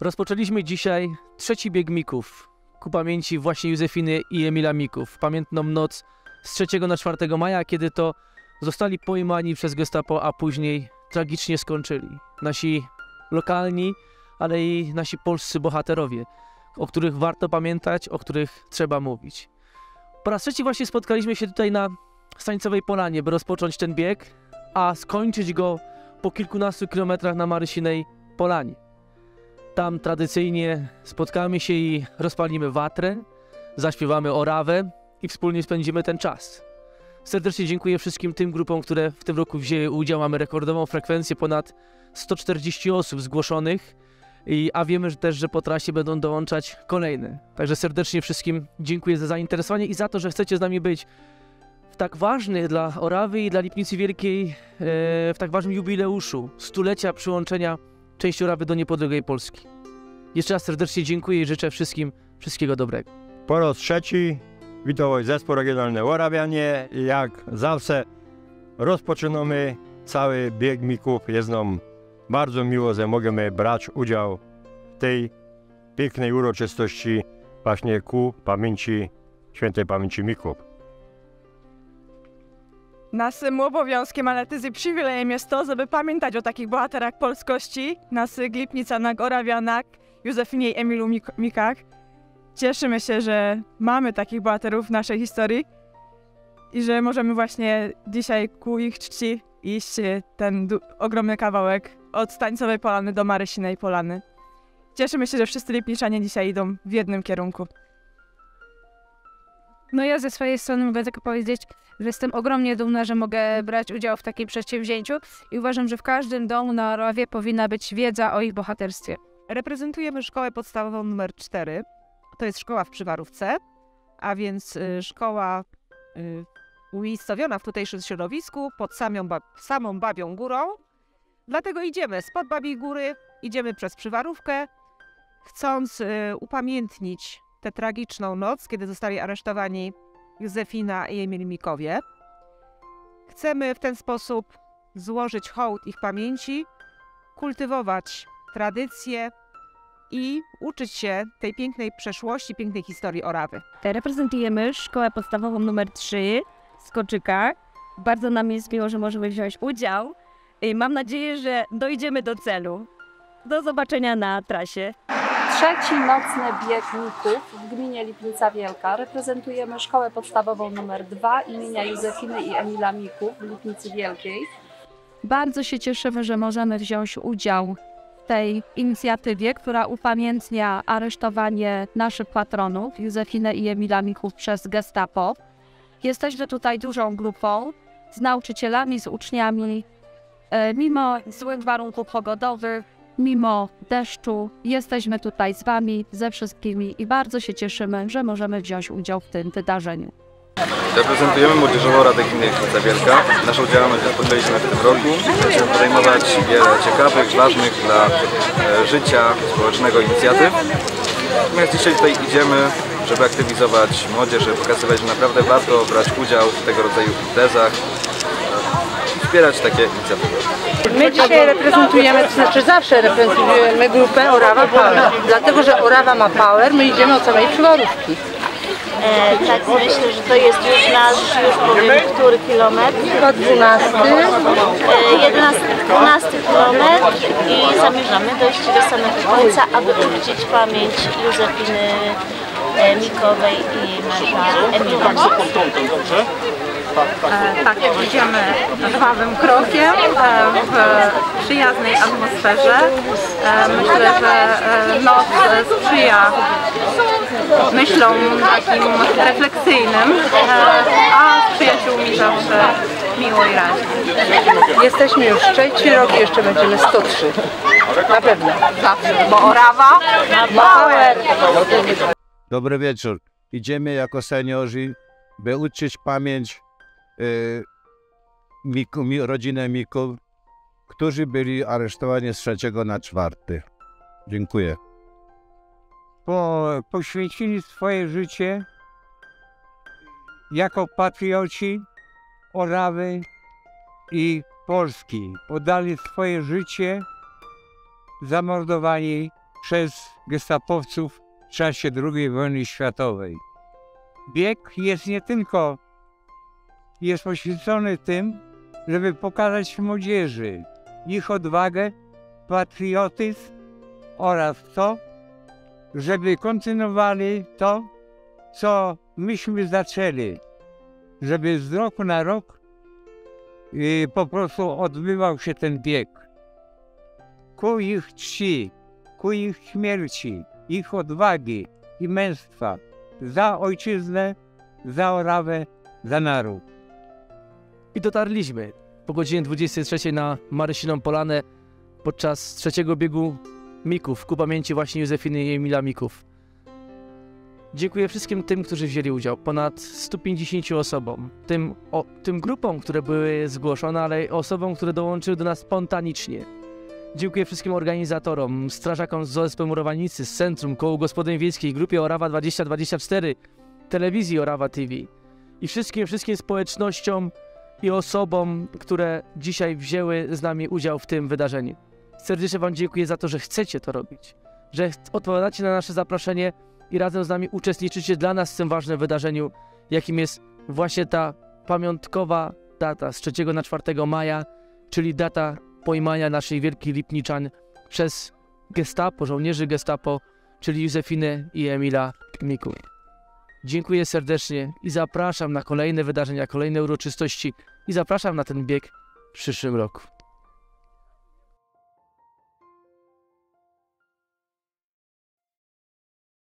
Rozpoczęliśmy dzisiaj trzeci bieg Mików ku pamięci właśnie Józefiny i Emila Mików. Pamiętną noc z 3 na 4 maja, kiedy to zostali pojmani przez Gestapo, a później tragicznie skończyli. Nasi lokalni, ale i nasi polscy bohaterowie, o których warto pamiętać, o których trzeba mówić. Po raz trzeci właśnie spotkaliśmy się tutaj na Stańcowej Polanie, by rozpocząć ten bieg, a skończyć go po kilkunastu kilometrach na Marysinej Polanie. Tam tradycyjnie spotkamy się i rozpalimy watrę, zaśpiewamy orawę i wspólnie spędzimy ten czas. Serdecznie dziękuję wszystkim tym grupom, które w tym roku wzięły udział. Mamy rekordową frekwencję, ponad 140 osób zgłoszonych, a wiemy też, że po trasie będą dołączać kolejne. Także serdecznie wszystkim dziękuję za zainteresowanie i za to, że chcecie z nami być w tak ważny dla Orawy i dla Lipnicy Wielkiej, w tak ważnym jubileuszu stulecia przyłączenia części Orawy do niepodległej Polski. Jeszcze raz serdecznie dziękuję i życzę wszystkim wszystkiego dobrego. Po raz trzeci witam zespół regionalny Orawianie i jak zawsze rozpoczynamy cały bieg Mików. Jest nam bardzo miło, że możemy brać udział w tej pięknej uroczystości właśnie ku pamięci, świętej pamięci Mików. Naszym obowiązkiem, ale też i przywilejem jest to, żeby pamiętać o takich bohaterach polskości, naszych Lipnicanach, Orawianach, Józefinie i Emilu Mikach. Cieszymy się, że mamy takich bohaterów w naszej historii i że możemy właśnie dzisiaj ku ich czci iść ten ogromny kawałek od Stańcowej Polany do Marysinej Polany. Cieszymy się, że wszyscy Lipniczanie dzisiaj idą w jednym kierunku. No ja ze swojej strony mogę tylko powiedzieć, że jestem ogromnie dumna, że mogę brać udział w takim przedsięwzięciu i uważam, że w każdym domu na Orawie powinna być wiedza o ich bohaterstwie. Reprezentujemy szkołę podstawową nr 4. To jest szkoła w Przywarówce, a więc szkoła umiejscowiona w tutejszym środowisku pod samą Babią Górą. Dlatego idziemy spod Babiej Góry, idziemy przez Przywarówkę, chcąc upamiętnić tę tragiczną noc, kiedy zostali aresztowani Józefina i Emil Mikowie. Chcemy w ten sposób złożyć hołd ich pamięci, kultywować tradycje i uczyć się tej pięknej przeszłości, pięknej historii Orawy. Reprezentujemy szkołę podstawową nr 3 z Koczyka. Bardzo nam jest miło, że możemy wziąć udział. Mam nadzieję, że dojdziemy do celu. Do zobaczenia na trasie. Trzeci nocny bieg Mików w gminie Lipnica Wielka. Reprezentujemy szkołę podstawową nr 2 imienia Józefiny i Emila Mików w Lipnicy Wielkiej. Bardzo się cieszymy, że możemy wziąć udział w tej inicjatywie, która upamiętnia aresztowanie naszych patronów, Józefinę i Emila Mików przez Gestapo. Jesteśmy tutaj dużą grupą, z nauczycielami, z uczniami. Mimo złych warunków pogodowych, mimo deszczu, jesteśmy tutaj z Wami, ze wszystkimi i bardzo się cieszymy, że możemy wziąć udział w tym wydarzeniu. Reprezentujemy Młodzieżową Radę Gminy Lipnica Wielka. Naszą działalność rozpoczęliśmy w tym roku. Będziemy podejmować wiele ciekawych, ważnych dla życia społecznego inicjatyw. Natomiast dzisiaj tutaj idziemy, żeby aktywizować młodzież, żeby pokazywać, że naprawdę warto brać udział w tego rodzaju imprezach, wspierać takie inicjatywy. My dzisiaj reprezentujemy, to znaczy zawsze reprezentujemy grupę Orawa Power, dlatego że Orawa ma power, my idziemy od samej Przywarówki. Tak, myślę, że to jest już nasz, już powiem, który kilometr? Chyba 12. 12 kilometr i zamierzamy dojść do samego końca, aby uczcić pamięć Józefiny Mikowej i męża Emila. Tak, idziemy żwawym krokiem w przyjaznej atmosferze. Myślę, że noc sprzyja myślom takim refleksyjnym, a z przyjaciółmi zawsze miło i raźnie. Jesteśmy już trzeci rok i jeszcze będziemy 103. Na pewno. Zawsze, bo Orawa ma power. Dobry wieczór. Idziemy jako seniorzy, by uczcić pamięć rodzinę Mików, którzy byli aresztowani z 3 na 4. Dziękuję. Poświęcili swoje życie jako patrioci Orawy i Polski. Oddali swoje życie zamordowani przez gestapowców w czasie II wojny światowej. Bieg jest poświęcony tym, żeby pokazać młodzieży ich odwagę, patriotyzm oraz to, żeby kontynuowali to, co myśmy zaczęli, żeby z roku na rok po prostu odbywał się ten bieg. Ku ich czci, ku ich śmierci, ich odwagi i męstwa, za ojczyznę, za Orawę, za naród. I dotarliśmy po godzinie 23 na Marysiną Polanę podczas trzeciego biegu Mików ku pamięci właśnie Józefiny i Emila Mików. Dziękuję wszystkim tym, którzy wzięli udział, ponad 150 osobom, tym grupom, które były zgłoszone, ale osobom, które dołączyły do nas spontanicznie. Dziękuję wszystkim organizatorom, strażakom z OSP Murowanicy, z Centrum, Kołu Gospodyń Wiejskich, Grupie Orawa 2024, Telewizji Orawa TV i wszystkim społecznościom i osobom, które dzisiaj wzięły z nami udział w tym wydarzeniu. Serdecznie Wam dziękuję za to, że chcecie to robić, że odpowiadacie na nasze zaproszenie i razem z nami uczestniczycie dla nas w tym ważnym wydarzeniu, jakim jest właśnie ta pamiątkowa data z 3 na 4 maja, czyli data pojmania naszej wielkiej Lipniczan przez gestapo, żołnierzy gestapo, czyli Józefinę i Emila Mików. Dziękuję serdecznie i zapraszam na kolejne wydarzenia, kolejne uroczystości i zapraszam na ten bieg w przyszłym roku.